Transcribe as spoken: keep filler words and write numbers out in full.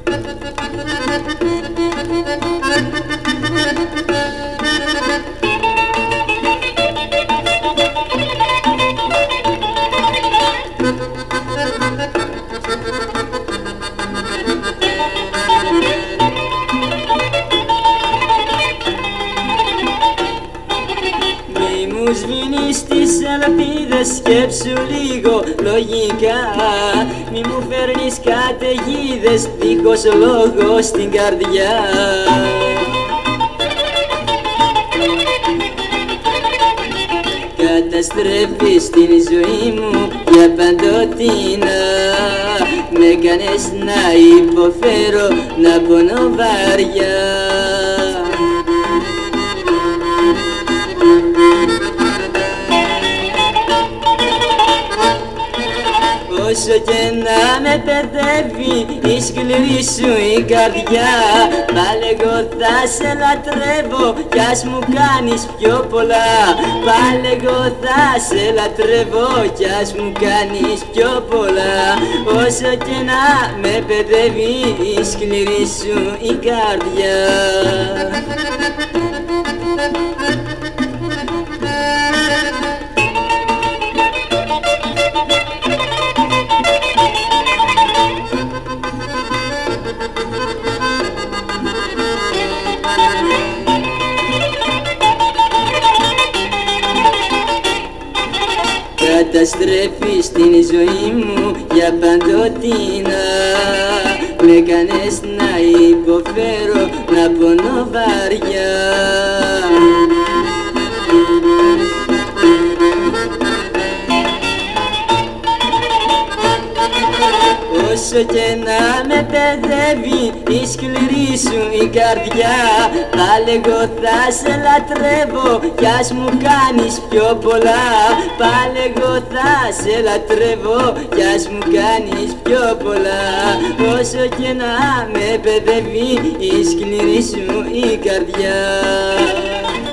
Μη μου σβήνεις τις ελπίδες, σκέψου λίγο λογικά. Μη μου φέρνεις καταιγίδες δίχως λόγο στην καρδιά. Καταστρέφεις την ζωή μου για παντοτινά. Με κάνες να υποφέρω, να πονώ βαριά. Όσο και να με παιδεύει η σκληρή σου η καρδιά, πάλι εγώ θα σε λατρεύω κι ας μου κάνεις πιο πολλά. Πάλι εγώ θα σε λατρεύω κι ας μου κάνεις πιο πολλά. Όσο και να με παιδεύει η σκληρή σου η καρδιά. Καταστρέφεις την ζωή μου για παντοτινά. Με κάνες να υποφέρω, να πονώ βαριά. Όσο και να με παιδεύει η σκληρή σου η καρδιά, πάλι εγώ θα σε λατρεύω κι ας μου κάνεις πιο πολλά. Πάλι εγώ θα σε λατρεύω κι ας μου κάνεις πιο πολλά. Όσο και να με παιδεύει η σκληρή σου η καρδιά.